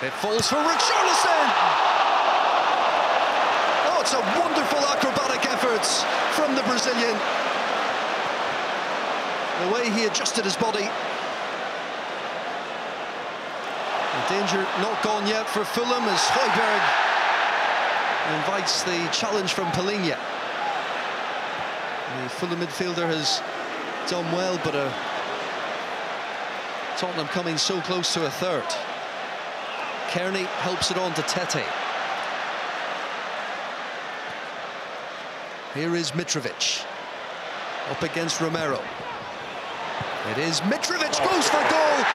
It falls for Richarlison! Oh, it's a wonderful acrobatic effort from the Brazilian. The way he adjusted his body. The danger not gone yet for Fulham as Højbjerg invites the challenge from Palhinha. The Fulham midfielder has done well, but Tottenham coming so close to a third. Kearney helps it on to Tete. Here is Mitrovic up against Romero. It is Mitrovic goes for goal.